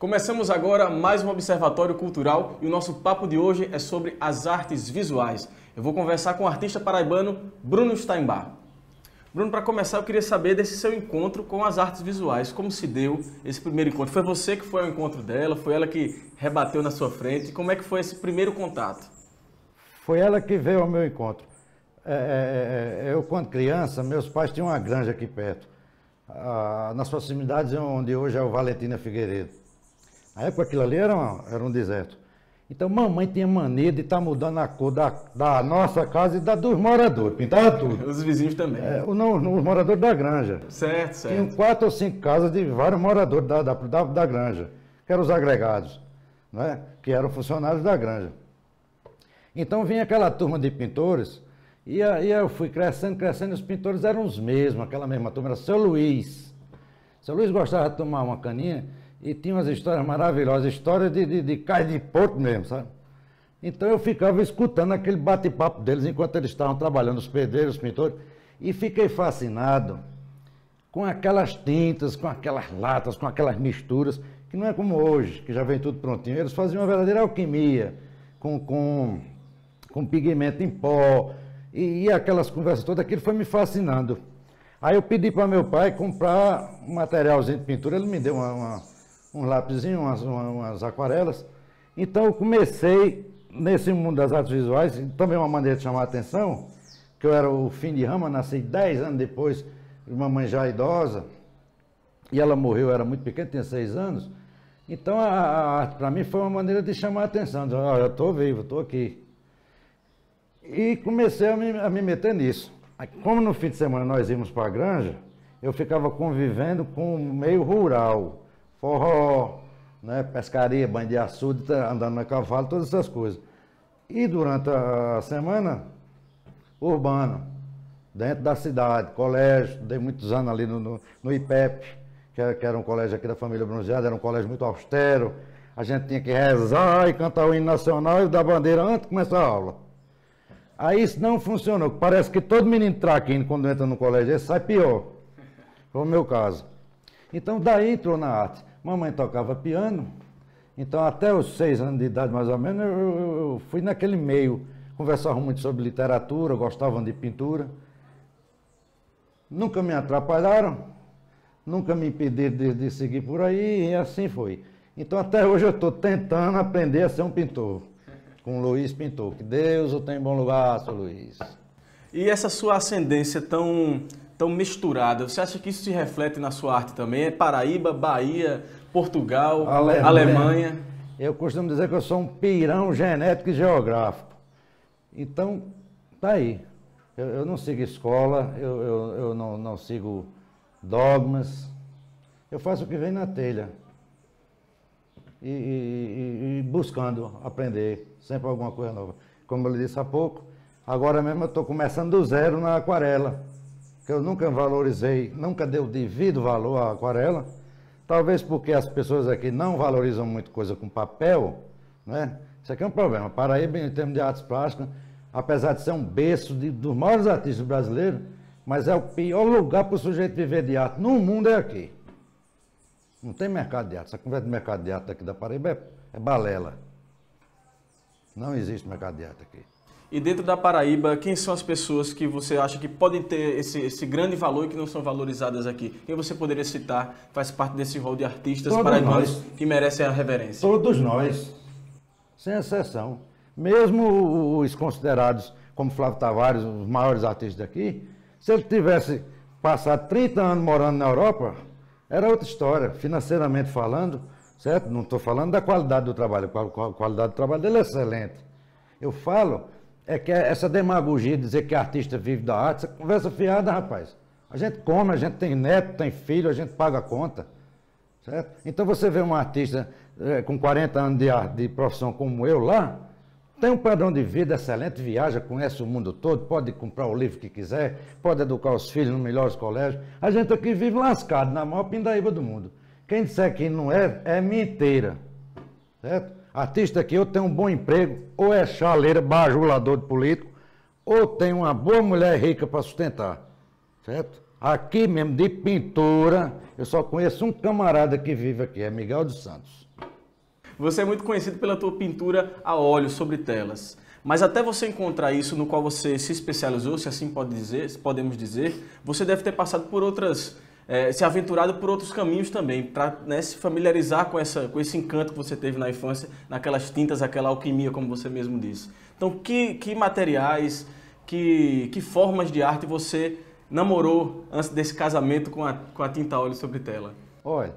Começamos agora mais um Observatório Cultural e o nosso papo de hoje é sobre as artes visuais. Eu vou conversar com o artista paraibano Bruno Steinbach. Bruno, para começar, eu queria saber desse seu encontro com as artes visuais. Como se deu esse primeiro encontro? Foi você que foi ao encontro dela? Foi ela que rebateu na sua frente? Como é que foi esse primeiro contato? Foi ela que veio ao meu encontro. Eu, quando criança, meus pais tinham uma granja aqui perto, nas proximidades onde hoje é o Valentina Figueiredo. Na época aquilo ali era um deserto. Então mamãe tinha mania de estar mudando a cor da nossa casa e da dos moradores, pintava tudo. Os vizinhos também. Os moradores da granja. Certo, certo. Tinham 4 ou 5 casas de vários moradores da granja, que eram os agregados, né? Que eram funcionários da granja. Então vinha aquela turma de pintores, e aí eu fui crescendo, e os pintores eram os mesmos, aquela mesma turma, era o seu Luiz. O seu Luiz gostava de tomar uma caninha e tinha umas histórias maravilhosas, histórias de cais de porto mesmo, sabe? Então eu ficava escutando aquele bate-papo deles enquanto eles estavam trabalhando, os pedreiros, os pintores, e fiquei fascinado com aquelas tintas, com aquelas latas, com aquelas misturas, que não é como hoje, que já vem tudo prontinho. Eles faziam uma verdadeira alquimia, com pigmento em pó, e aquelas conversas todas, aquilo foi me fascinando. Aí eu pedi para meu pai comprar um materialzinho de pintura, ele me deu um lápisinho, umas aquarelas. Então eu comecei nesse mundo das artes visuais, também uma maneira de chamar a atenção, que eu era o fim de rama, nasci 10 anos depois, mamãe já idosa, e ela morreu, eu era muito pequeno, tinha 6 anos. Então a arte para mim foi uma maneira de chamar a atenção, dizer, eu estou vivo, estou aqui. E comecei a me meter nisso. Como no fim de semana nós íamos para a granja, eu ficava convivendo com o meio rural, forró, né, pescaria, banho de açude, andando no cavalo, todas essas coisas. E durante a semana, urbano, dentro da cidade, colégio, dei muitos anos ali no IPEP, que era um colégio aqui da família Bronzeada, era um colégio muito austero, a gente tinha que rezar e cantar o hino nacional e dar bandeira antes de começar a aula. Aí isso não funcionou, parece que todo menino traquino, quando entra no colégio, ele sai pior. Foi o meu caso. Então daí entrou na arte. Mamãe tocava piano, então até os 6 anos de idade mais ou menos, eu fui naquele meio, conversavam muito sobre literatura, gostavam de pintura. Nunca me atrapalharam, nunca me impediram de seguir por aí, e assim foi. Então até hoje eu estou tentando aprender a ser um pintor. Com o Luiz Pintor, que Deus o tem em bom lugar, seu Luiz. E essa sua ascendência tão misturada, você acha que isso se reflete na sua arte também? É Paraíba, Bahia, Portugal, Alemanha? Eu costumo dizer que eu sou um pirão genético e geográfico. Então, tá aí. Eu não sigo escola, eu não sigo dogmas. Eu faço o que vem na telha. E buscando aprender sempre alguma coisa nova. Como eu lhe disse há pouco, agora mesmo eu estou começando do zero na aquarela, que eu nunca valorizei, nunca dei o devido valor à aquarela, talvez porque as pessoas aqui não valorizam muito coisa com papel, né? Isso aqui é um problema. Paraíba, em termos de artes plásticas, apesar de ser um berço dos maiores artistas brasileiros, mas é o pior lugar para o sujeito viver de arte no mundo é aqui. Não tem mercado de arte. Essa conversa de mercado de arte daqui da Paraíba é balela. Não existe mercado de arte aqui. E dentro da Paraíba, quem são as pessoas que você acha que podem ter esse grande valor e que não são valorizadas aqui? Quem você poderia citar faz parte desse rol de artistas paraibanos que merecem a reverência? Todos nós, sem exceção. Mesmo os considerados como Flávio Tavares, os maiores artistas daqui, se ele tivesse passado 30 anos morando na Europa, era outra história, financeiramente falando, certo? Não estou falando da qualidade do trabalho, a qualidade do trabalho dele é excelente. Eu falo, que essa demagogia de dizer que artista vive da arte, essa conversa fiada, rapaz. A gente come, a gente tem neto, tem filho, a gente paga a conta, certo? Então você vê um artista com 40 anos de profissão como eu lá, tem um padrão de vida excelente, viaja, conhece o mundo todo, pode comprar o livro que quiser, pode educar os filhos nos melhores colégios. A gente aqui vive lascado, na maior pindaíba do mundo. Quem disser que não é mentira. Certo? Artista aqui ou tem um bom emprego, ou é chaleira, bajulador de político, ou tem uma boa mulher rica para sustentar. Certo? Aqui mesmo, de pintura, eu só conheço um camarada que vive aqui, é Miguel dos Santos. Você é muito conhecido pela tua pintura a óleo sobre telas. Mas até você encontrar isso no qual você se especializou, se assim podemos dizer, você deve ter passado por outras, se aventurado por outros caminhos também, para, né, se familiarizar com esse encanto que você teve na infância, naquelas tintas, aquela alquimia, como você mesmo disse. Então, que materiais, que formas de arte você namorou antes desse casamento com a tinta a óleo sobre tela? Olha,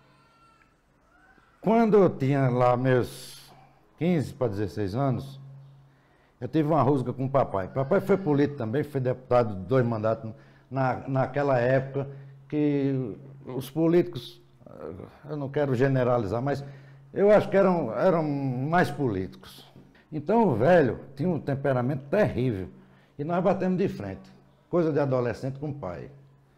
quando eu tinha lá meus 15 para 16 anos, eu tive uma rusga com o papai. Papai foi político também, foi deputado de 2 mandatos naquela época que os políticos, eu não quero generalizar, mas eu acho que eram mais políticos. Então o velho tinha um temperamento terrível e nós batemos de frente, coisa de adolescente com o pai.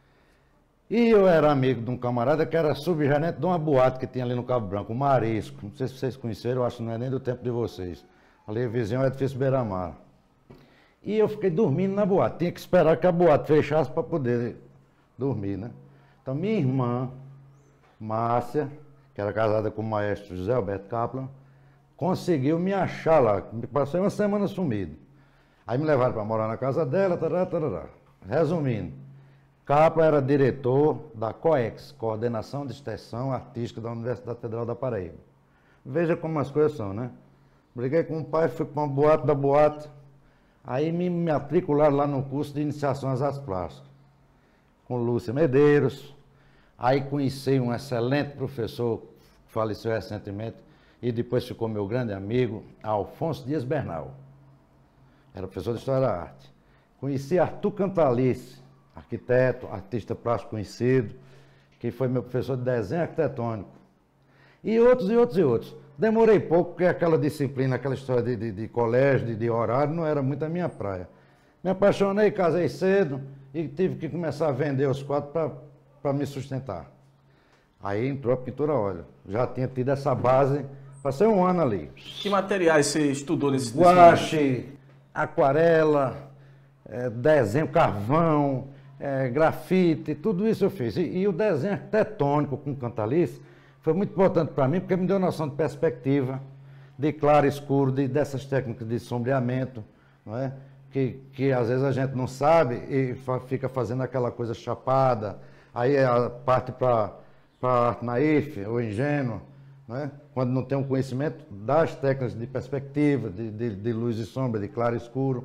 E eu era amigo de um camarada que era subgerente de uma boate que tinha ali no Cabo Branco, o Marisco. Não sei se vocês conheceram, eu acho que não é nem do tempo de vocês. Ali vizinho é edifício Beira-Mar. E eu fiquei dormindo na boate. Tinha que esperar que a boate fechasse para poder dormir, né? Então minha irmã, Márcia, que era casada com o maestro José Alberto Kaplan, conseguiu me achar lá. Passei uma semana sumido. Aí me levaram para morar na casa dela, tarará, tarará. Resumindo, Kaplan era diretor da COEX, Coordenação de Extensão Artística da Universidade Federal da Paraíba. Veja como as coisas são, né? Briguei com o pai, fui para uma boate da boate, aí me matricularam lá no curso de iniciação às artes plásticas, com Lúcia Medeiros. Aí conheci um excelente professor, que faleceu recentemente, e depois ficou meu grande amigo, Alfonso Dias Bernal. Era professor de História da Arte. Conheci Arthur Cantalice, arquiteto, artista plástico conhecido, que foi meu professor de desenho arquitetônico. E outros. Demorei pouco, porque aquela disciplina, aquela história de colégio, de horário, não era muito a minha praia. Me apaixonei, casei cedo e tive que começar a vender os quadros para me sustentar. Aí entrou a pintura a óleo. Já tinha tido essa base, passei um ano ali. Que materiais você estudou nesse Guache, aquarela, desenho, carvão, grafite, tudo isso eu fiz. E o desenho arquitetônico com Cantalice foi muito importante para mim, porque me deu noção de perspectiva, de claro e escuro, dessas técnicas de sombreamento, não é? Que às vezes a gente não sabe e fica fazendo aquela coisa chapada, aí parte para arte naif ou ingênua, não é? Quando não tem um conhecimento das técnicas de perspectiva, de luz e sombra, de claro e escuro,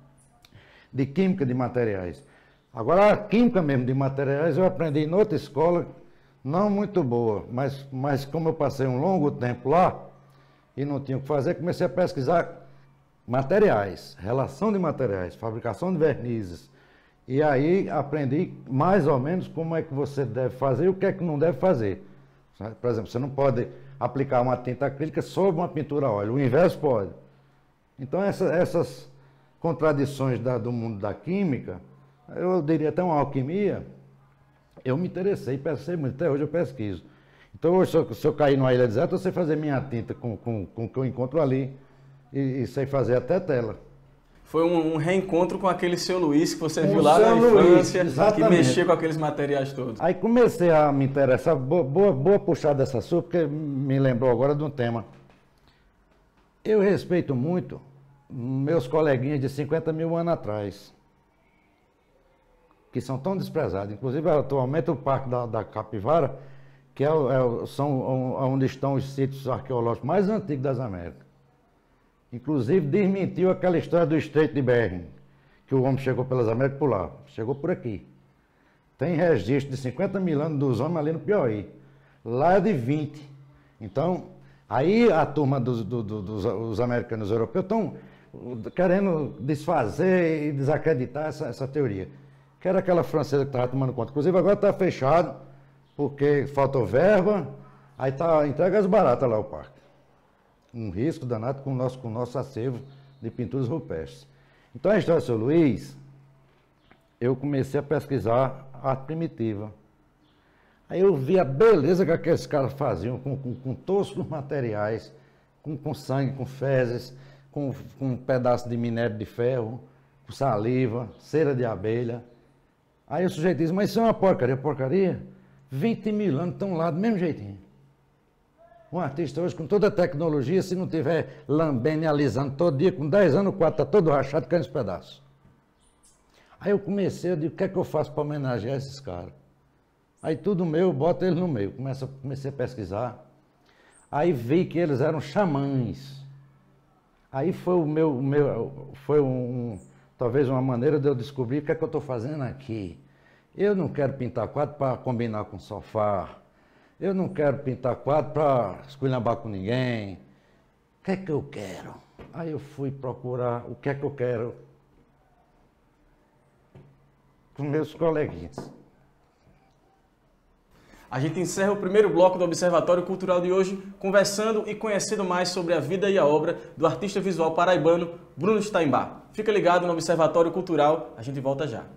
de química de materiais. Agora, a química mesmo de materiais eu aprendi em outra escola, não muito boa, mas como eu passei um longo tempo lá e não tinha o que fazer, comecei a pesquisar materiais, relação de materiais, fabricação de vernizes. E aí aprendi mais ou menos como é que você deve fazer e o que é que não deve fazer. Por exemplo, você não pode aplicar uma tinta acrílica sobre uma pintura a óleo, o inverso pode. Então essas contradições do mundo da química, eu diria até uma alquimia, eu me interessei, pesquisei muito, até hoje eu pesquiso. Então hoje, se eu cair numa ilha deserta, eu sei fazer minha tinta com o que eu encontro ali e sei fazer até tela. Foi um reencontro com aquele seu Luiz que você viu lá na infância, que mexia com aqueles materiais todos. Aí comecei a me interessar, boa puxada dessa sua, porque me lembrou agora de um tema. Eu respeito muito meus coleguinhas de 50 mil anos atrás, que são tão desprezados. Inclusive, atualmente, o Parque da Capivara, que são onde estão os sítios arqueológicos mais antigos das Américas. Inclusive, desmentiu aquela história do Estreito de Bering, que o homem chegou pelas Américas por lá. Chegou por aqui. Tem registro de 50 mil anos dos homens ali no Piauí. Lá é de 20. Então, aí a turma dos americanos e europeus estão querendo desfazer e desacreditar essa teoria. Que era aquela francesa que estava tomando conta. Inclusive, agora está fechado, porque faltou verba, aí está entregue as baratas lá o parque. Um risco danado com o nosso acervo de pinturas rupestres. Então, a história do seu Luiz, eu comecei a pesquisar arte primitiva. Aí eu vi a beleza que aqueles caras faziam com toscos materiais, com sangue, com fezes, com um pedaço de minério de ferro, com saliva, cera de abelha. Aí o sujeito diz, mas isso é uma porcaria. Porcaria? 20 mil anos estão lá do mesmo jeitinho. Um artista hoje, com toda a tecnologia, se não tiver lambendo e alisando todo dia, com 10 anos, o quadro está todo rachado, caindo os pedaços. Aí eu comecei, eu digo, o que é que eu faço para homenagear esses caras? Aí tudo meu, eu boto eles no meio. Comecei a pesquisar. Aí vi que eles eram xamãs. Aí foi talvez uma maneira de eu descobrir o que é que eu estou fazendo aqui. Eu não quero pintar quadro para combinar com sofá. Eu não quero pintar quadro para esculhambar com ninguém. O que é que eu quero? Aí eu fui procurar o que é que eu quero com meus coleguinhas. A gente encerra o primeiro bloco do Observatório Cultural de hoje conversando e conhecendo mais sobre a vida e a obra do artista visual paraibano Bruno Steinbach. Fica ligado no Observatório Cultural, a gente volta já.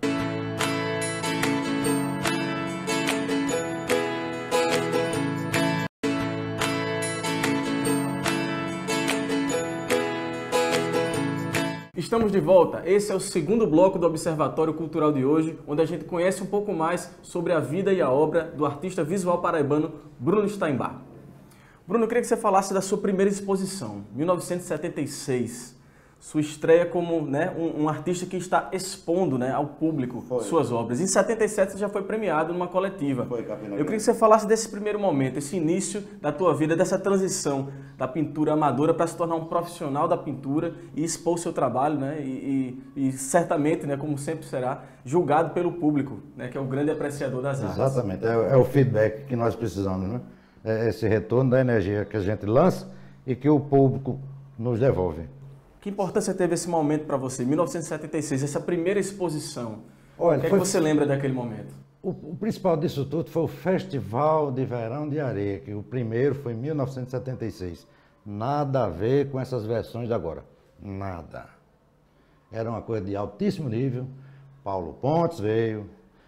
Estamos de volta. Esse é o segundo bloco do Observatório Cultural de hoje, onde a gente conhece um pouco mais sobre a vida e a obra do artista visual paraibano Bruno Steinbach. Bruno, eu queria que você falasse da sua primeira exposição, 1976. Sua estreia como um artista que está expondo ao público suas obras. Em 77 você já foi premiado numa coletiva. Eu queria que você falasse desse primeiro momento, esse início da tua vida, dessa transição da pintura amadora para se tornar um profissional da pintura e expor o seu trabalho, e certamente, como sempre será, julgado pelo público, que é o grande apreciador das artes. Exatamente, é o feedback que nós precisamos, É esse retorno da energia que a gente lança e que o público nos devolve. Que importância teve esse momento para você, 1976, essa primeira exposição? Olha, o que é que você lembra daquele momento? O principal disso tudo foi o Festival de Verão de Areia, que o primeiro foi em 1976. Nada a ver com essas versões de agora. Nada. Era uma coisa de altíssimo nível. Paulo Pontes veio.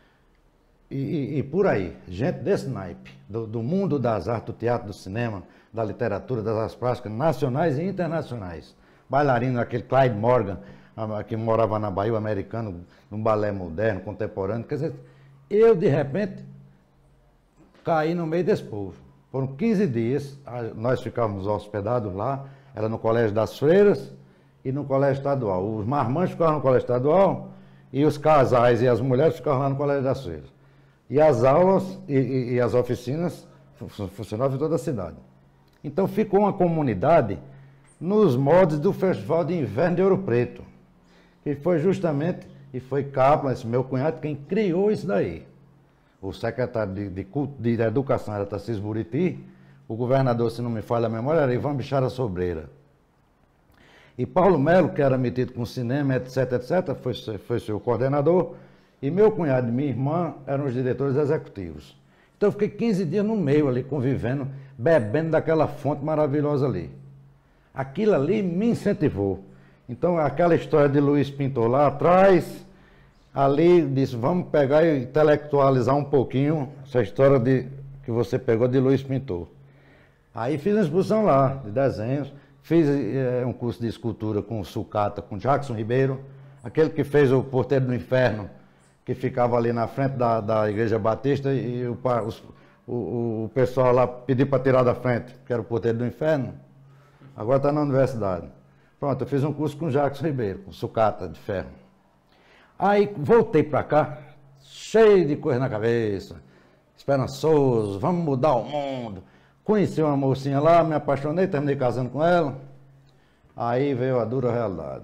E por aí, gente desse naipe, do mundo das artes, do teatro, do cinema, da literatura, das artes plásticas nacionais e internacionais. Bailarino, aquele Clyde Morgan, que morava na Bahia, americano, num balé moderno, contemporâneo. Quer dizer, eu, de repente, caí no meio desse povo. Foram 15 dias, nós ficávamos hospedados lá, era no Colégio das Freiras e no Colégio Estadual. Os marmanjos ficavam no Colégio Estadual e os casais e as mulheres ficavam lá no Colégio das Freiras. E as aulas e as oficinas funcionavam em toda a cidade. Então ficou uma comunidade nos moldes do Festival de Inverno de Ouro Preto, que foi justamente, e foi Kaplan, esse meu cunhado, quem criou isso daí. O secretário de Educação era Tarcísio Buriti, o governador, se não me falha a memória, era Ivan Bichara Sobreira. E Paulo Melo, que era metido com cinema, etc., foi seu coordenador, e meu cunhado e minha irmã eram os diretores executivos. Então eu fiquei 15 dias no meio ali, convivendo, bebendo daquela fonte maravilhosa ali. Aquilo ali me incentivou. Então, aquela história de Luiz Pintor lá atrás, ali disse, vamos pegar e intelectualizar um pouquinho essa história que você pegou de Luiz Pintor. Aí fiz uma exposição lá, de desenhos, fiz um curso de escultura com sucata, com Jackson Ribeiro, aquele que fez o Porteiro do Inferno, que ficava ali na frente da Igreja Batista e o pessoal lá pediu para tirar da frente, que era o Porteiro do Inferno. Agora está na universidade. Pronto, eu fiz um curso com Jackson Ribeiro, com sucata de ferro. Aí voltei para cá, cheio de coisa na cabeça, esperançoso, vamos mudar o mundo. Conheci uma mocinha lá, me apaixonei, terminei casando com ela. Aí veio a dura realidade.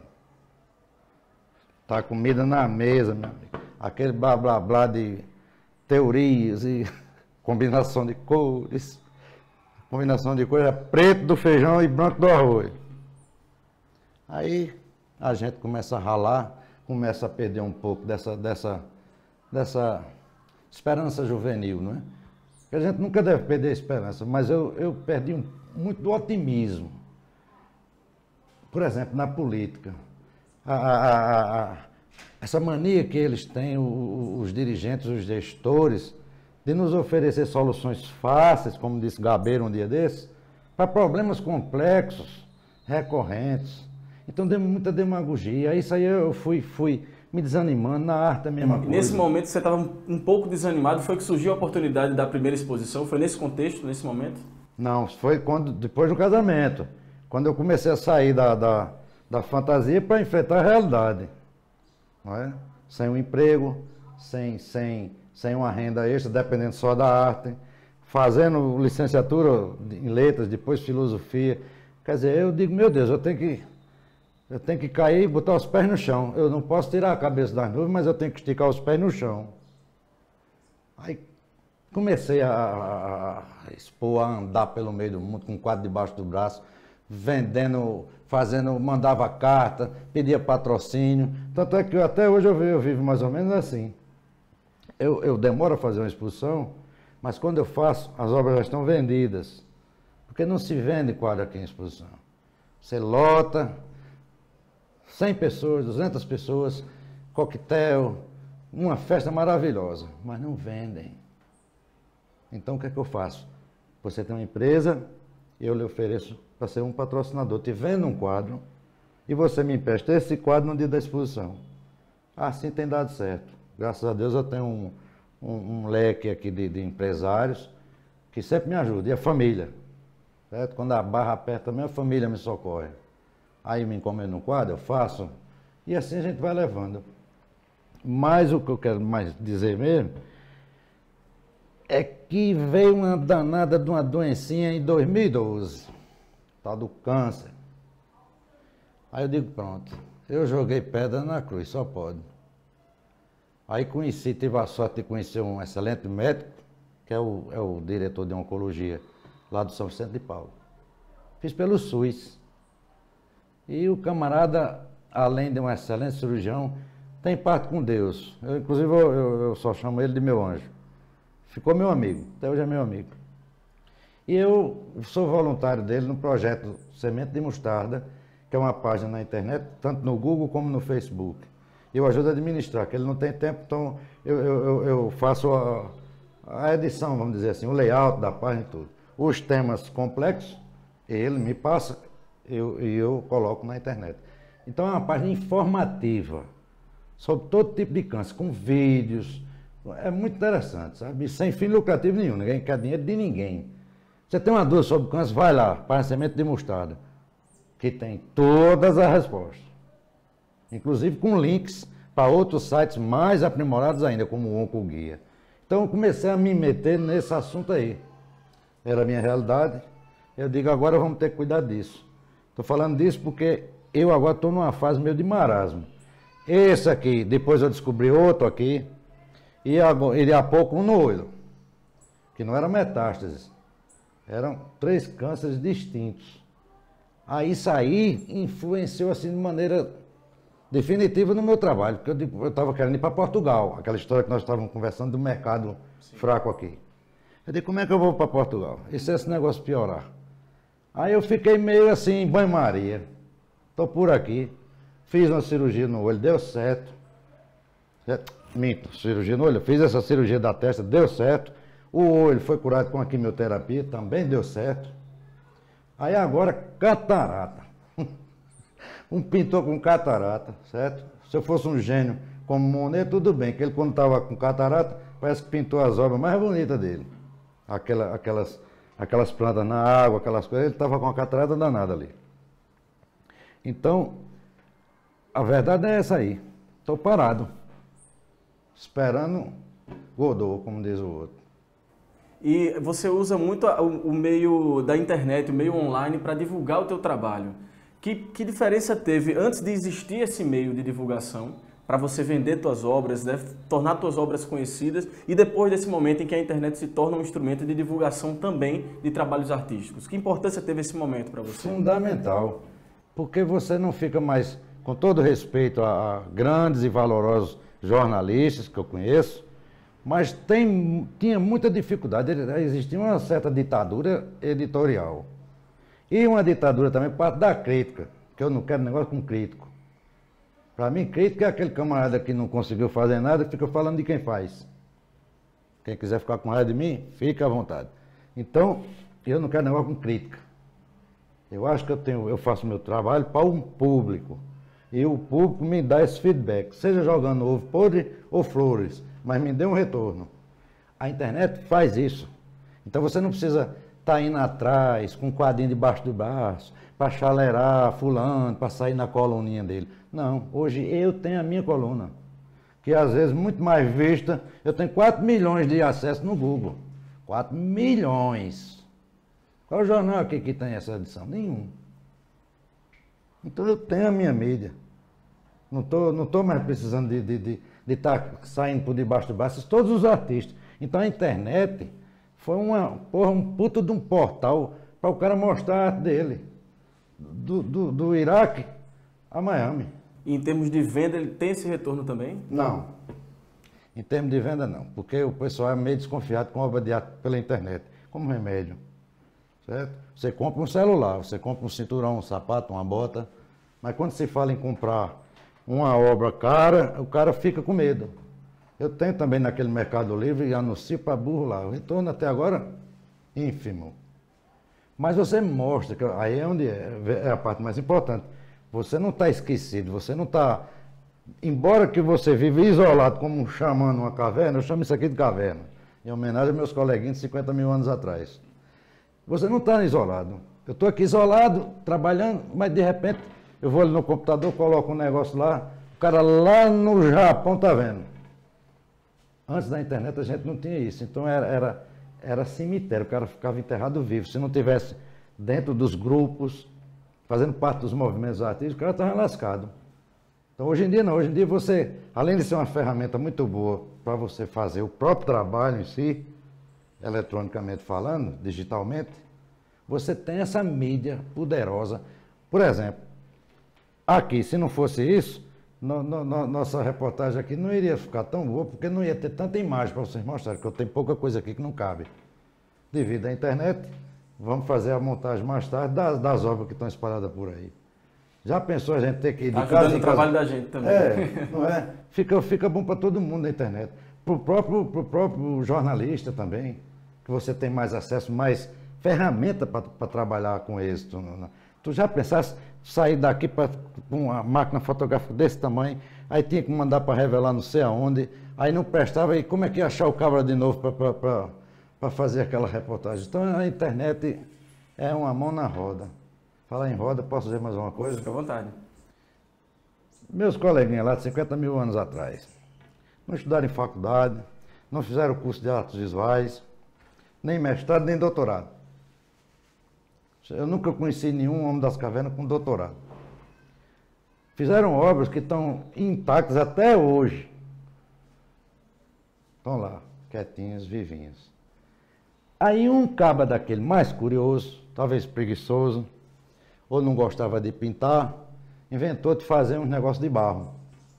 Tá comida na mesa, meu amigo. Aquele blá blá blá de teorias e combinação de cores. Combinação de cores é preto do feijão e branco do arroz. Aí a gente começa a ralar, começa a perder um pouco dessa esperança juvenil, não é? Porque a gente nunca deve perder a esperança, mas eu perdi muito do otimismo. Por exemplo, na política. Essa mania que eles têm, os dirigentes, os gestores, de nos oferecer soluções fáceis, como disse Gabeira um dia desses, para problemas complexos, recorrentes. Então deu muita demagogia. Isso aí eu fui me desanimando. Na arte a mesma coisa. Nesse momento você estava um pouco desanimado, foi que surgiu a oportunidade da primeira exposição? Foi nesse contexto, nesse momento? Não, foi depois do casamento. Quando eu comecei a sair da fantasia para enfrentar a realidade. Não é? Sem um emprego, sem uma renda extra, dependendo só da arte. Fazendo licenciatura em letras, depois filosofia. Quer dizer, eu digo, meu Deus, eu tenho que cair e botar os pés no chão. Eu não posso tirar a cabeça das nuvens, mas eu tenho que esticar os pés no chão. Aí comecei a expor, a andar pelo meio do mundo com um quadro debaixo do braço, vendendo, mandava carta, pedia patrocínio. Tanto é que até hoje eu vivo mais ou menos assim. Eu demoro a fazer uma exposição, mas quando eu faço, as obras já estão vendidas. Porque não se vende quadro aqui em exposição. Você lota, 100 pessoas, 200 pessoas, coquetel, uma festa maravilhosa, mas não vendem. Então o que é que eu faço? Você tem uma empresa, eu lhe ofereço para ser um patrocinador. Te vendo um quadro e você me empresta esse quadro no dia da exposição. Assim tem dado certo. Graças a Deus eu tenho um leque aqui de empresários que sempre me ajudam. E a família. Certo? Quando a barra aperta também, a família me socorre. Aí me encomendo um quadro, eu faço. E assim a gente vai levando. Mas o que eu quero mais dizer mesmo é que veio uma danada de uma doencinha em 2012, tal do câncer. Aí eu digo, pronto, eu joguei pedra na cruz, só pode. Aí tive a sorte de conhecer um excelente médico, que é o diretor de oncologia lá do São Vicente de Paulo. Fiz pelo SUS. E o camarada, além de um excelente cirurgião, tem parte com Deus. Inclusive, eu só chamo ele de meu anjo. Ficou meu amigo, até hoje é meu amigo. E eu sou voluntário dele no projeto Semente de Mostarda, que é uma página na internet, tanto no Google como no Facebook. Eu ajudo a administrar, que ele não tem tempo, então eu faço a edição, vamos dizer assim, o layout da página e tudo. Os temas complexos, ele me passa e eu coloco na internet. Então é uma página informativa sobre todo tipo de câncer, com vídeos. É muito interessante, sabe? E sem fim lucrativo nenhum, ninguém quer dinheiro de ninguém. Você tem uma dúvida sobre câncer, vai lá, para Semente de Mostarda, que tem todas as respostas. Inclusive com links para outros sites mais aprimorados ainda, como o Oncoguia. Então eu comecei a me meter nesse assunto aí. Era a minha realidade. Eu digo, agora vamos ter que cuidar disso. Estou falando disso porque eu agora estou numa fase meio de marasmo. Esse aqui, depois eu descobri outro aqui, e há pouco um no olho, que não era metástase. Eram 3 cânceres distintos. Aí isso aí influenciou assim de maneira definitiva no meu trabalho, porque eu estava querendo ir para Portugal, aquela história que nós estávamos conversando do mercado fraco aqui. Eu disse, como é que eu vou para Portugal? E se esse negócio piorar? Aí eu fiquei meio assim, em banho-maria. Estou por aqui, fiz uma cirurgia no olho, deu certo. Minto, cirurgia no olho, fiz essa cirurgia da testa, deu certo. O olho foi curado com a quimioterapia, também deu certo. Aí agora, catarata. Um pintor com catarata, certo? Se eu fosse um gênio como Monet, tudo bem, que ele quando estava com catarata, parece que pintou as obras mais bonitas dele. Aquelas plantas na água, aquelas coisas, ele estava com a catarata danada ali. Então, a verdade é essa aí. Estou parado, esperando Godot, como diz o outro. E você usa muito o meio da internet, o meio online, para divulgar o teu trabalho. Que diferença teve antes de existir esse meio de divulgação para você vender suas obras, né, tornar suas obras conhecidas e depois desse momento em que a internet se torna um instrumento de divulgação também de trabalhos artísticos? Que importância teve esse momento para você? Fundamental, porque você não fica mais, com todo respeito a grandes e valorosos jornalistas que eu conheço, mas tinha muita dificuldade, existia uma certa ditadura editorial. E uma ditadura também por parte da crítica, que eu não quero negócio com crítico. Para mim, crítico é aquele camarada que não conseguiu fazer nada e fica falando de quem faz. Quem quiser ficar com raiva de mim, fica à vontade. Então, eu não quero negócio com crítica. Eu acho que eu faço meu trabalho para um público. E o público me dá esse feedback, seja jogando ovo podre ou flores, mas me dê um retorno. A internet faz isso. Então você não precisa tá indo atrás, com um quadrinho debaixo do braço, para chalerar fulano, para sair na coluninha dele. Não, hoje eu tenho a minha coluna, que às vezes muito mais vista. Eu tenho 4 milhões de acessos no Google. 4 milhões. Qual jornal aqui que tem essa edição? Nenhum. Então eu tenho a minha mídia. Não tô mais precisando de estar saindo por debaixo do braço, todos os artistas. Então a internet foi um puto de um portal para o cara mostrar a arte dele. Do Iraque a Miami. E em termos de venda, ele tem esse retorno também? Não. Em termos de venda, não. Porque o pessoal é meio desconfiado com obra de arte pela internet, como remédio. Certo? Você compra um celular, você compra um cinturão, um sapato, uma bota, mas quando se fala em comprar uma obra cara, o cara fica com medo. Eu tenho também naquele Mercado Livre e anuncio para burro lá. O retorno até agora, ínfimo. Mas você mostra, que aí é onde é a parte mais importante. Você não está esquecido, você não está... Embora que você vive isolado como um xamã numa caverna, eu chamo isso aqui de caverna, em homenagem aos meus coleguinhas de 50 mil anos atrás. Você não está isolado. Eu estou aqui isolado, trabalhando, mas de repente eu vou ali no computador, coloco um negócio lá, o cara lá no Japão está vendo. Antes da internet a gente não tinha isso, então era cemitério, o cara ficava enterrado vivo. Se não tivesse dentro dos grupos, fazendo parte dos movimentos artísticos, o cara estava lascado. Então hoje em dia não, hoje em dia você, além de ser uma ferramenta muito boa para você fazer o próprio trabalho em si, eletronicamente falando, digitalmente, você tem essa mídia poderosa. Por exemplo, aqui, se não fosse isso, nossa reportagem aqui não iria ficar tão boa, porque não ia ter tanta imagem para vocês mostrarem, porque eu tenho pouca coisa aqui que não cabe. Devido à internet, vamos fazer a montagem mais tarde das obras que estão espalhadas por aí. Já pensou a gente ter que ir de casa em o trabalho da gente também. Não é? Fica bom para todo mundo na internet. Para o próprio jornalista também, que você tem mais acesso, mais ferramenta para trabalhar com êxito. Tu já pensaste sair daqui para uma máquina fotográfica desse tamanho, aí tinha que mandar para revelar não sei aonde, aí não prestava, e como é que ia achar o cabra de novo para fazer aquela reportagem? Então a internet é uma mão na roda. Falar em roda, posso dizer mais uma coisa? Fica à vontade. Meus coleguinhas lá de 50 mil anos atrás, não estudaram em faculdade, não fizeram curso de artes visuais, nem mestrado, nem doutorado. Eu nunca conheci nenhum homem das cavernas com doutorado. Fizeram obras que estão intactas até hoje. Estão lá, quietinhas, vivinhas. Aí um cabra daquele mais curioso, talvez preguiçoso, ou não gostava de pintar, inventou de fazer um negócio de barro.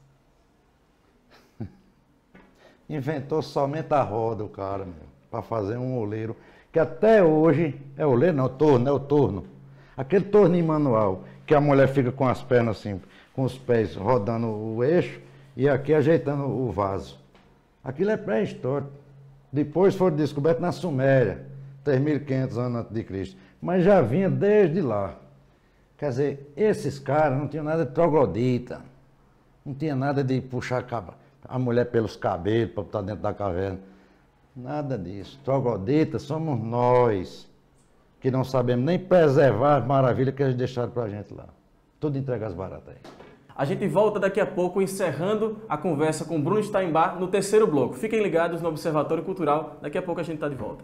Inventou somente a roda, o cara, para fazer um oleiro, que até hoje, é oleiro não, torno, é o torno. Aquele torninho manual, que a mulher fica com as pernas assim, com os pés rodando o eixo, e aqui ajeitando o vaso. Aquilo é pré-histórico. Depois foram descobertos na Suméria, 3.500 anos antes de Cristo. Mas já vinha desde lá. Quer dizer, esses caras não tinham nada de troglodita, não tinha nada de puxar a mulher pelos cabelos para botar dentro da caverna. Nada disso. Troglodita somos nós, que não sabemos nem preservar as maravilhas que eles deixaram para a gente lá. Tudo entrega as baratas aí. A gente volta daqui a pouco encerrando a conversa com Bruno Steinbach no terceiro bloco. Fiquem ligados no Observatório Cultural, daqui a pouco a gente está de volta.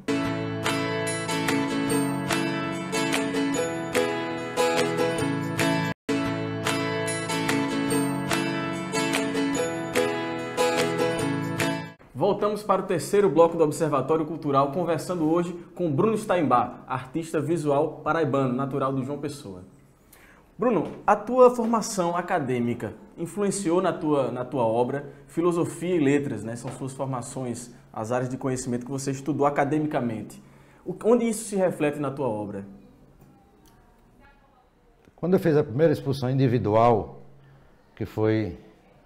Voltamos para o terceiro bloco do Observatório Cultural, conversando hoje com Bruno Steinbach, artista visual paraibano, natural de João Pessoa. Bruno, a tua formação acadêmica influenciou na tua obra? Filosofia e letras, né? São suas formações, as áreas de conhecimento que você estudou academicamente. Onde isso se reflete na tua obra? Quando eu fiz a primeira exposição individual, que foi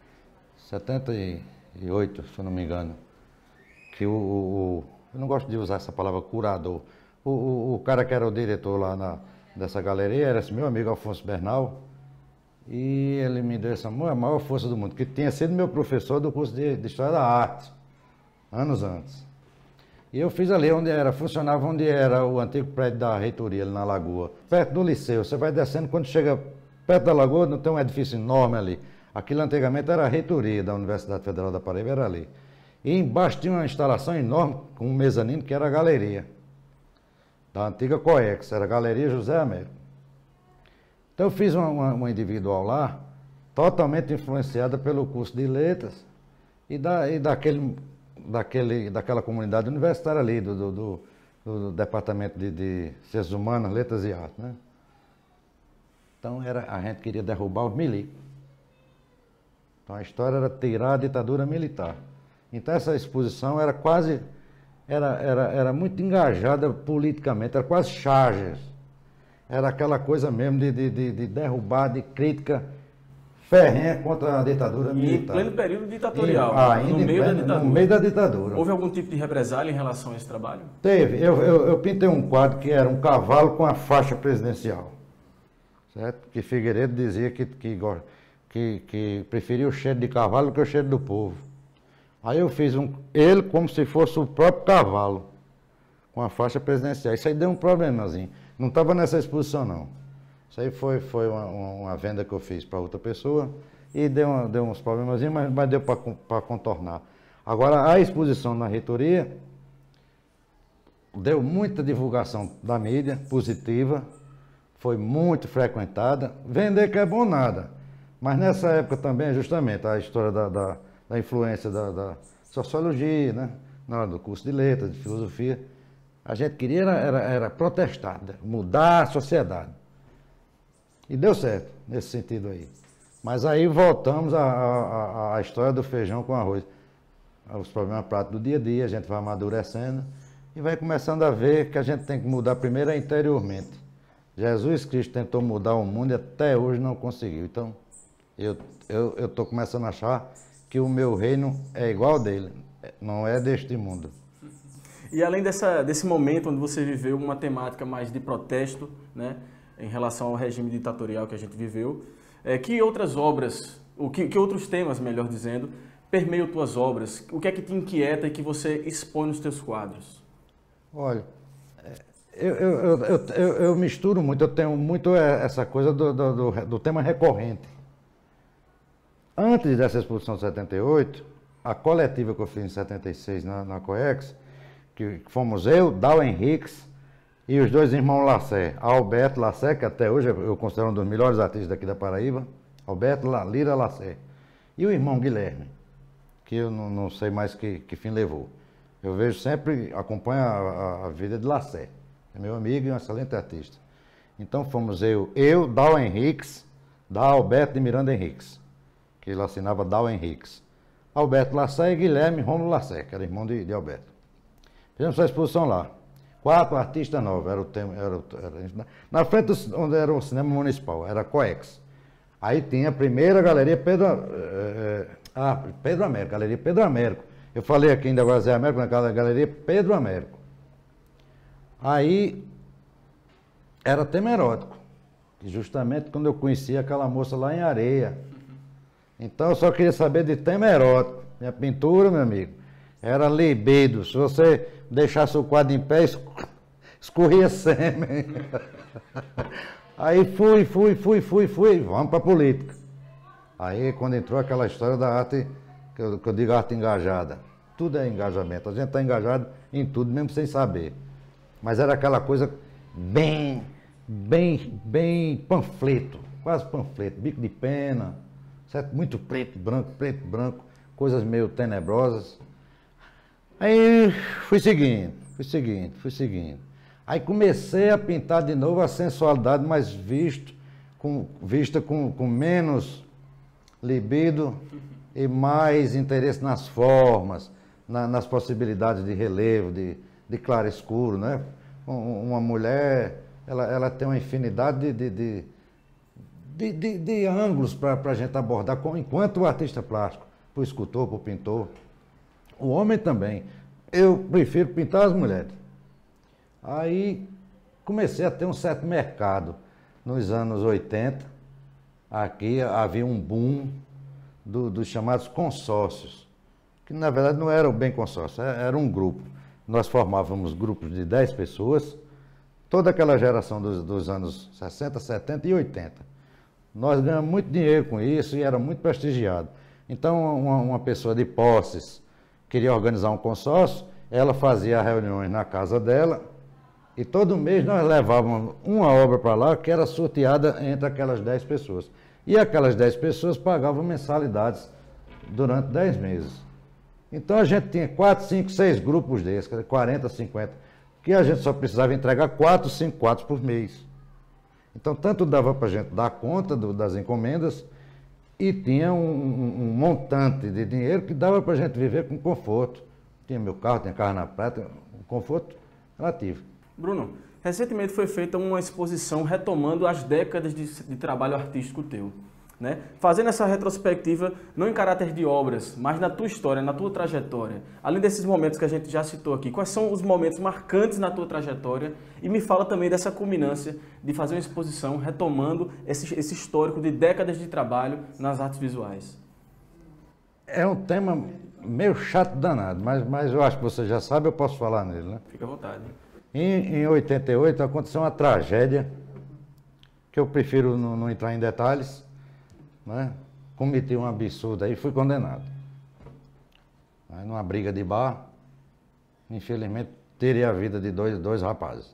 78, se eu não me engano, que eu não gosto de usar essa palavra curador, o cara que era o diretor lá dessa galeria era esse meu amigo Afonso Bernal, e ele me deu essa maior força do mundo, que tinha sido meu professor do curso de História da Arte, anos antes. E eu fiz ali funcionava onde era o antigo prédio da reitoria, ali na Lagoa, perto do liceu. Você vai descendo, quando chega perto da Lagoa, não tem um edifício enorme ali. Aquilo antigamente era a reitoria da Universidade Federal da Paraíba, era ali. E embaixo tinha uma instalação enorme, com um mezanino, que era a galeria da antiga COEX, era a Galeria José Américo. Então eu fiz uma individual lá, totalmente influenciada pelo curso de letras e daquela comunidade universitária ali, do Departamento de Ciências Humanas, Letras e Artes, né? Então a gente queria derrubar os milicos. Então a história era tirar a ditadura militar. Então essa exposição era quase, era muito engajada politicamente, era quase charges. Era aquela coisa mesmo de derrubar, de crítica ferrenha contra a ditadura militar. E em pleno período ditatorial, no meio da ditadura. No meio da ditadura. Houve algum tipo de represália em relação a esse trabalho? Teve. Eu pintei um quadro que era um cavalo com a faixa presidencial. Certo? Que Figueiredo dizia que preferia o cheiro de cavalo do que o cheiro do povo. Aí eu fiz ele como se fosse o próprio cavalo, com a faixa presidencial. Isso aí deu um problemazinho. Não estava nessa exposição, não. Isso aí foi uma venda que eu fiz para outra pessoa e deu uns problemazinhos, mas deu para contornar. Agora, a exposição na reitoria deu muita divulgação da mídia, positiva, foi muito frequentada. Vender que é bom nada. Mas nessa época também, justamente, a história da influência da sociologia, né? Na hora do curso de letras, de filosofia, a gente queria era protestar, mudar a sociedade. E deu certo, nesse sentido aí. Mas aí voltamos à história do feijão com arroz. Os problemas práticos do dia a dia, a gente vai amadurecendo e vai começando a ver que a gente tem que mudar primeiro interiormente. Jesus Cristo tentou mudar o mundo e até hoje não conseguiu. Então, eu estou começando a achar que o meu reino é igual ao dele, não é deste mundo. E além desse momento onde você viveu uma temática mais de protesto, né, em relação ao regime ditatorial que a gente viveu, que outras obras, que outros temas, melhor dizendo, permeiam tuas obras? O que é que te inquieta e que você expõe nos teus quadros? Olha, eu misturo muito, eu tenho muito essa coisa do tema recorrente. Antes dessa exposição de 78, a coletiva que eu fiz em 76 na COEX, que fomos eu, Dal Henriques e os dois irmãos Lacerda, Alberto Lacerda, que até hoje eu considero um dos melhores artistas daqui da Paraíba, Alberto Lira Lacerda, e o irmão Guilherme, que eu não sei mais que fim levou. Eu vejo sempre, acompanho a vida de Lacerda, é meu amigo e um excelente artista. Então fomos eu, Dal Henriques, Alberto de Miranda Henriques, que ele assinava Dal Henriques, Alberto Lacerda e Guilherme Rômulo Lacerda, que era irmão de Alberto. Fizemos essa exposição lá. 4 artistas novos, era o tema. Na frente onde era o cinema municipal, era a COEX. Aí tinha a primeira galeria Pedro Américo, Galeria Pedro Américo. Eu falei aqui ainda agora Zé Américo, naquela galeria Pedro Américo. Aí era tema erótico, justamente quando eu conheci aquela moça lá em Areia. Então eu só queria saber de tema erótico. Minha pintura, meu amigo, era libido. Se você deixasse o quadro em pé, escorria sêmen. Aí fui, vamos para a política. Aí quando entrou aquela história da arte, que eu digo arte engajada. Tudo é engajamento, a gente está engajado em tudo, mesmo sem saber. Mas era aquela coisa bem panfleto, quase panfleto, bico de pena, certo? Muito preto, branco, coisas meio tenebrosas. Aí fui seguindo. Aí comecei a pintar de novo a sensualidade, mas vista com menos libido e mais interesse nas formas, nas possibilidades de relevo, de claro escuro, né? Uma mulher, ela tem uma infinidade de ângulos para a gente abordar, enquanto o artista plástico, para o escultor, para o pintor. O homem também. Eu prefiro pintar as mulheres. Aí comecei a ter um certo mercado. Nos anos 80, aqui havia um boom dos chamados consórcios, que na verdade não era bem consórcio, era um grupo. nós formávamos grupos de 10 pessoas, toda aquela geração dos anos 60, 70 e 80. Nós ganhamos muito dinheiro com isso e era muito prestigiado. Então, uma pessoa de posses queria organizar um consórcio, ela fazia reuniões na casa dela e todo mês nós levávamos uma obra para lá que era sorteada entre aquelas 10 pessoas. E aquelas 10 pessoas pagavam mensalidades durante 10 meses. Então a gente tinha 4, 5, 6 grupos desses, 40, 50, que a gente só precisava entregar 4, 5 quadros por mês. Então tanto dava para a gente dar conta das encomendas e tinha um montante de dinheiro que dava para a gente viver com conforto. Tinha meu carro, tinha carro na prata, um conforto relativo. Bruno, recentemente foi feita uma exposição retomando as décadas de trabalho artístico teu, né? Fazendo essa retrospectiva, não em caráter de obras, mas na tua história, na tua trajetória. Além desses momentos que a gente já citou aqui, quais são os momentos marcantes na tua trajetória? E me fala também dessa culminância de fazer uma exposição retomando esse histórico de décadas de trabalho nas artes visuais. É um tema meio chato danado, mas eu acho que você já sabe, eu posso falar nele, né? Fica à vontade. Em 88 aconteceu uma tragédia, que eu prefiro não entrar em detalhes, né? Cometi um absurdo aí e fui condenado. Aí, numa briga de bar, infelizmente, tirei a vida de dois rapazes.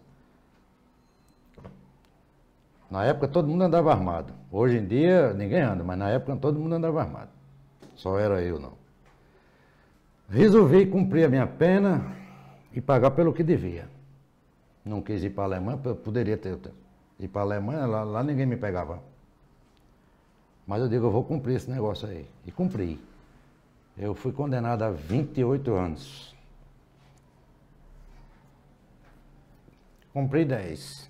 Na época todo mundo andava armado. Hoje em dia ninguém anda, mas na época todo mundo andava armado. Só era eu não. Resolvi cumprir a minha pena e pagar pelo que devia. Não quis ir para a Alemanha, poderia ter ido para a Alemanha, lá ninguém me pegava. Mas eu digo, eu vou cumprir esse negócio aí. E cumpri. Eu fui condenado a 28 anos. Cumpri 10.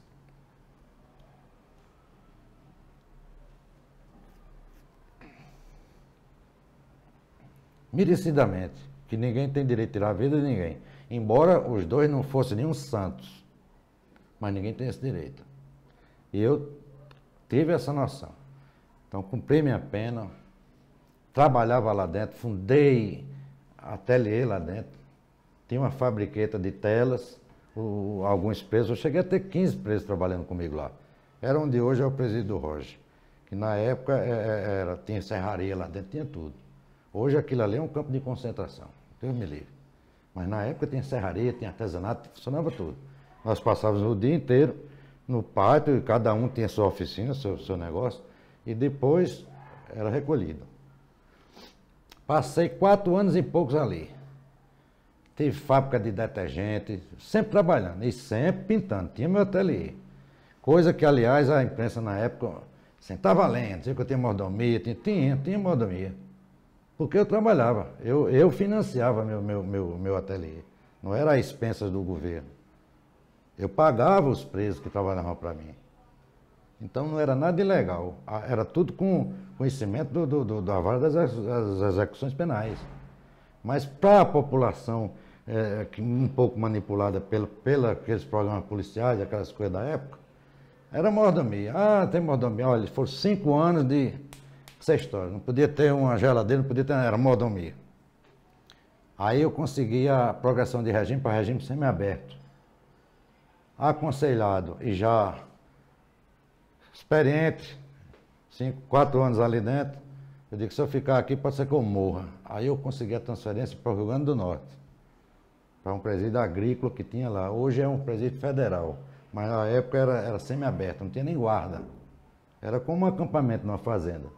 Merecidamente, que ninguém tem direito de tirar a vida de ninguém. Embora os dois não fossem nenhum santos. Mas ninguém tem esse direito. E eu tive essa noção. Então, cumpri minha pena, trabalhava lá dentro, fundei ateliê lá dentro, tinha uma fabriqueta de telas, alguns presos, eu cheguei a ter 15 presos trabalhando comigo lá. Era onde hoje é o presídio do Roger, que na época tinha serraria lá dentro, tinha tudo. Hoje aquilo ali é um campo de concentração, Deus me livre. Mas na época tinha serraria, tinha artesanato, funcionava tudo. Nós passávamos o dia inteiro no pátio, e cada um tinha sua oficina, seu negócio, e depois era recolhido. Passei 4 anos e poucos ali. Tive fábrica de detergente, sempre trabalhando e sempre pintando. Tinha meu ateliê. Coisa que, aliás, a imprensa na época, assim, tá valendo, dizia que eu tinha mordomia, tinha mordomia. Porque eu trabalhava, eu financiava meu ateliê. Não era a expensas do governo. Eu pagava os presos que trabalhavam para mim. Então não era nada ilegal. Era tudo com conhecimento da vara das execuções penais. Mas para a população, um pouco manipulada aqueles programas policiais, aquelas coisas da época, era mordomia. Ah, tem mordomia. Olha, foram 5 anos de essa história. Não podia ter uma geladeira, não podia ter nada, era mordomia. Aí eu consegui a progressão de regime para regime semiaberto. Aconselhado e já experiente, 4 anos ali dentro, eu digo que se eu ficar aqui pode ser que eu morra. Aí eu consegui a transferência para o Rio Grande do Norte, para um presídio agrícola que tinha lá. Hoje é um presídio federal, mas na época era semiaberto, não tinha nem guarda. Era como um acampamento numa fazenda.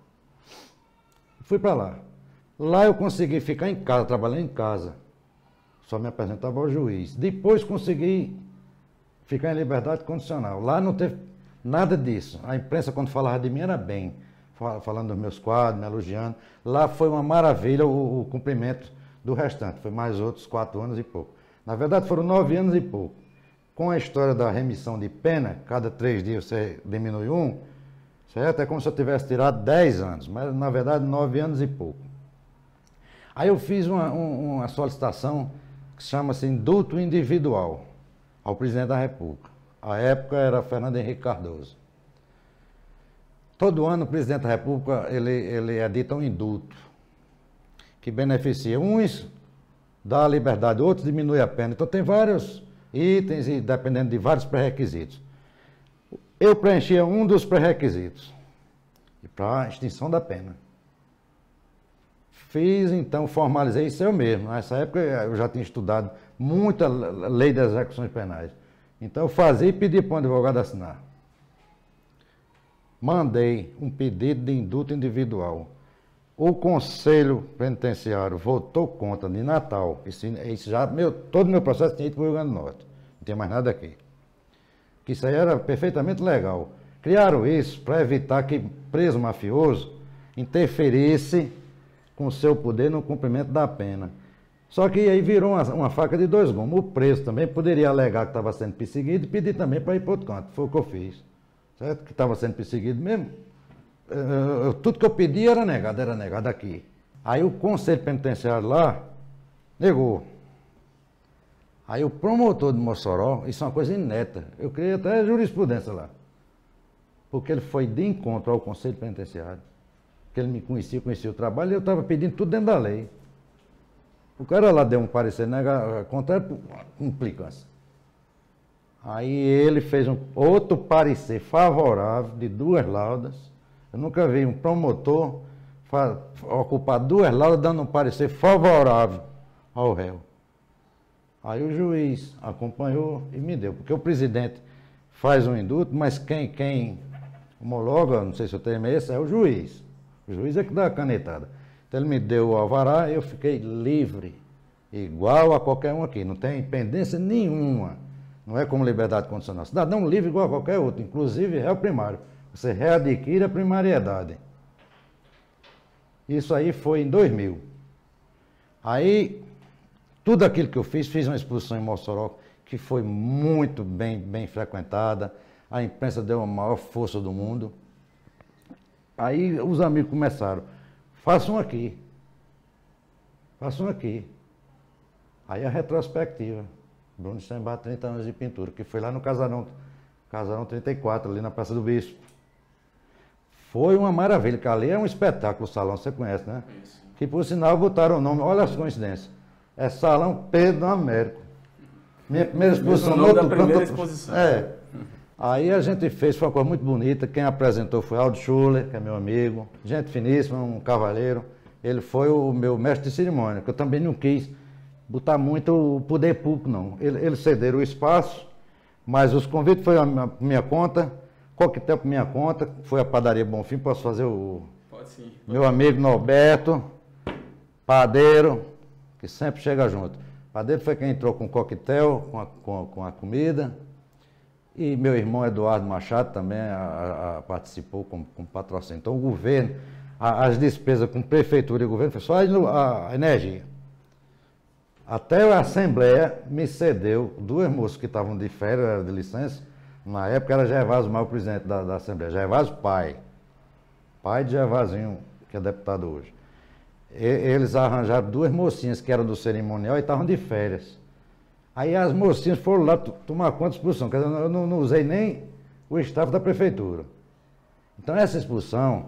Fui para lá. Lá eu consegui ficar em casa, trabalhando em casa. Só me apresentava ao juiz. Depois consegui ficar em liberdade condicional. Lá não teve nada disso. A imprensa, quando falava de mim, era bem. Falando dos meus quadros, me elogiando. Lá foi uma maravilha o cumprimento do restante. Foi mais outros 4 anos e pouco. Na verdade, foram 9 anos e pouco. Com a história da remissão de pena, cada 3 dias você diminui um, certo? É como se eu tivesse tirado 10 anos, mas na verdade 9 anos e pouco. Aí eu fiz uma solicitação que chama-se indulto individual ao presidente da República. A época era Fernando Henrique Cardoso. Todo ano o presidente da República ele edita um indulto que beneficia uns dá a liberdade, outros diminui a pena. Então tem vários itens e dependendo de vários pré-requisitos. Eu preenchia um dos pré-requisitos para a extinção da pena. Fiz, então, formalizei isso eu mesmo. Nessa época eu já tinha estudado muita lei das execuções penais. Então eu fazia e pedia para um advogado assinar. Mandei um pedido de indulto individual. O Conselho Penitenciário votou contra de Natal. Isso já, todo o meu processo tinha ido para o Rio Grande do Norte. Não tinha mais nada aqui. Que isso aí era perfeitamente legal. Criaram isso para evitar que preso mafioso interferisse com o seu poder no cumprimento da pena. Só que aí virou uma faca de dois gumes. O preso também poderia alegar que estava sendo perseguido e pedir também para ir para outro canto. Foi o que eu fiz. Certo? Que estava sendo perseguido mesmo. Tudo que eu pedi era negado aqui. Aí o Conselho Penitenciário lá negou. Aí o promotor de Mossoró, isso é uma coisa inédita, eu criei até jurisprudência lá. Porque ele foi de encontro ao Conselho Penitenciário, que ele me conhecia o trabalho, e eu estava pedindo tudo dentro da lei. O cara lá deu um parecer contrário por implicância. Aí ele fez outro parecer favorável de 2 laudas. Eu nunca vi um promotor ocupar 2 laudas dando um parecer favorável ao réu. Aí o juiz acompanhou e me deu, porque o presidente faz um indulto, mas quem homologa, não sei se o termo é esse, é o juiz. O juiz é que dá a canetada. Então ele me deu o alvará e eu fiquei livre, igual a qualquer um aqui, não tem pendência nenhuma. Não é como liberdade condicional. Cidadão livre igual a qualquer outro, inclusive réu primário. Você readquire a primariedade. Isso aí foi em 2000. Aí, tudo aquilo que eu fiz uma exposição em Mossoró, que foi muito bem frequentada. A imprensa deu a maior força do mundo. Aí os amigos começaram, façam aqui. Façam aqui. Aí a retrospectiva. Bruno Steinbach, 30 anos de pintura, que foi lá no Casarão 34, ali na Praça do Bispo. Foi uma maravilha, que ali é um espetáculo, o salão, você conhece, né? Isso. Que por sinal botaram o nome, olha as coincidências. É Salão Pedro Américo. Minha primeira exposição. No da primeira exposição. É. Aí a gente fez, foi uma coisa muito bonita. Quem apresentou foi Aldo Schuller, que é meu amigo. Gente finíssima, um cavalheiro. Ele foi o meu mestre de cerimônia, que eu também não quis botar muito o poder público, não. Eles cederam o espaço, mas os convites foi a minha conta, coquetel por minha conta, foi a Padaria Bonfim, posso fazer o... Pode sim. Meu amigo Norberto, padeiro, que sempre chega junto. Padeiro foi quem entrou com o coquetel, com a comida, e meu irmão Eduardo Machado também participou com patrocínio. Então o governo, as despesas com prefeitura e governo, foi só a energia. Até a Assembleia me cedeu 2 moços que estavam de férias, eram de licença. Na época era Gervásio Maio, o presidente da Assembleia. Gervásio pai de Gervasinho, que é deputado hoje. Eles arranjaram 2 mocinhas que eram do cerimonial e estavam de férias. Aí as mocinhas foram lá tomar conta da expulsão. Quer dizer, eu não usei nem o staff da prefeitura. Então essa expulsão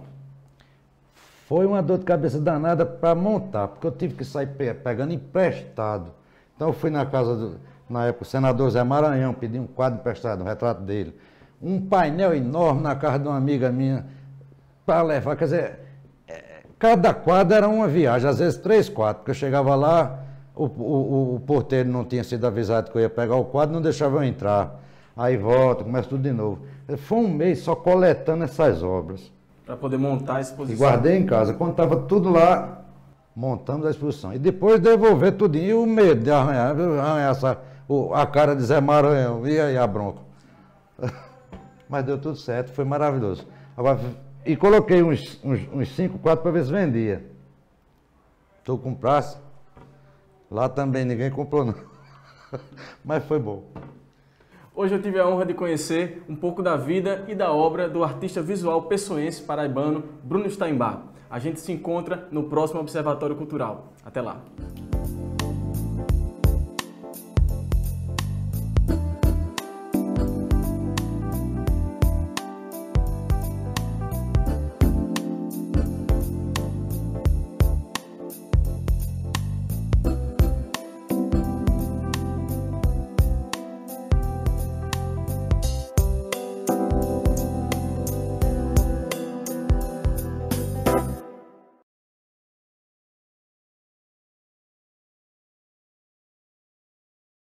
foi uma dor de cabeça danada para montar, porque eu tive que sair pegando emprestado. Então eu fui na casa, na época, o senador Zé Maranhão, pedi um quadro emprestado, um retrato dele. Um painel enorme na casa de uma amiga minha para levar. Quer dizer, cada quadro era uma viagem, às vezes 3 quadros, porque eu chegava lá, o porteiro não tinha sido avisado que eu ia pegar o quadro, não deixava eu entrar. Aí volta, começa tudo de novo. Foi um mês só coletando essas obras. Para poder montar a exposição. E guardei em casa. Quando estava tudo lá, montamos a exposição. E depois devolver tudinho. E o medo de arranhar a cara de Zé Maranhão. E aí a bronca. Mas deu tudo certo, foi maravilhoso. Agora, e coloquei uns 5 quadros para ver se vendia. Tu comprasse? Lá também ninguém comprou não. Mas foi bom. Hoje eu tive a honra de conhecer um pouco da vida e da obra do artista visual pessoense paraibano Bruno Steinbach. A gente se encontra no próximo Observatório Cultural. Até lá!